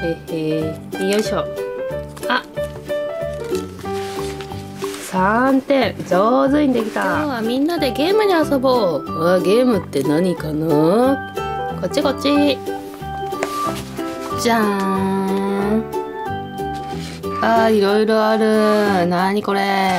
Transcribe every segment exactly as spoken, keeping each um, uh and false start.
へへ、よいしょ。あ、さんてん、上手にできた。今日はみんなでゲームに遊ぼう。あ、ゲームって何かな。こっちこっち。じゃーん。あー、いろいろある。なにこれ。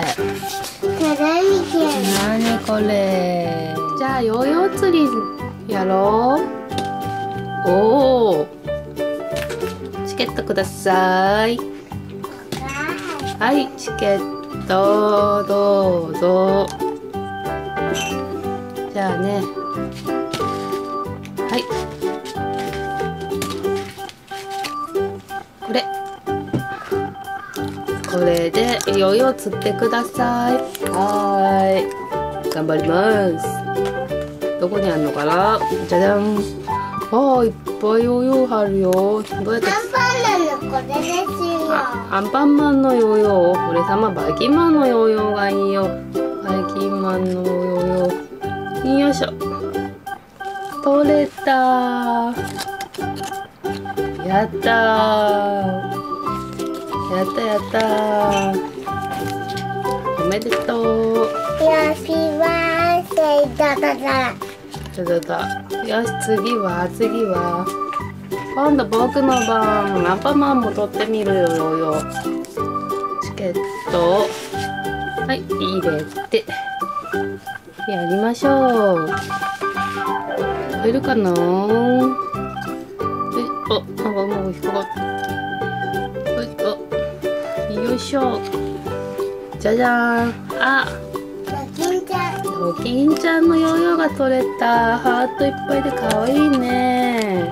なにこれ。じゃあヨーヨー釣りやろう。おお。チケットください。はい、チケットどうぞ。じゃあね。はい。これ。これでヨーヨー釣ってください。はーい。頑張ります。どこにあるのかな。じゃじゃん。ああ、いっぱいヨーヨーあるよ。どうやって。 アンパンマンのこれですよ。 アンパンマンのヨーヨー。俺様バイキンマンのヨーヨーがいいよ。バイキンマンのヨーヨー。よいしょ。取れたー。やったー。やったやったー。おめでとう。 ハッピーバースデーだだだ。 だだだ。よし、次は次は。今度僕の番。アンパンマンも取ってみるよよ。チケットをはい入れてやりましょう。取れるかな。え、あ、なんかもう引っかかった。よいしょ。じゃじゃーん。あ、 ドキンちゃん。 ドキンちゃんのヨーヨーが取れた。ハートいっぱいで可愛いね。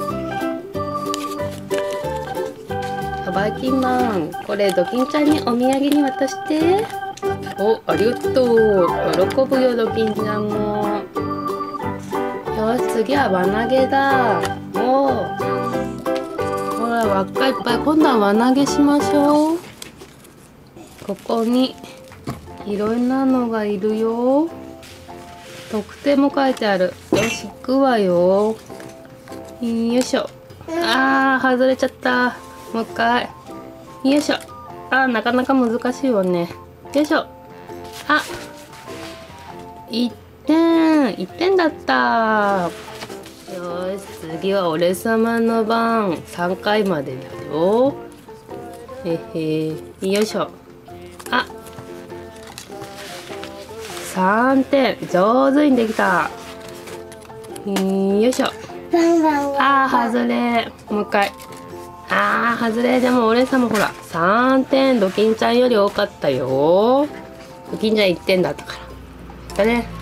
バイキンマン、これドキンちゃんにお土産に渡して。お、ありがとう。喜ぶよドキンちゃんも。よし、次は輪投げだ。おお。ほら、輪っかいっぱい。今度は輪投げしましょう。ここにいろんなのがいるよ。得点も書いてある。よし、行くわよ。よいしょ。あー、外れちゃった。もう一回。よいしょ。あー、なかなか難しいわね。よいしょ。あ、いってん。いってんだった。よし、次は俺様の番。さんかいまでだよ。へへ。よいしょ。あ、さんてん。上手にできた。よいしょ。あー、外れ。もう一回。あー、外れ。でも俺様ほらさんてん。ドキンちゃんより多かったよ。ドキンちゃんいってんだったからだね。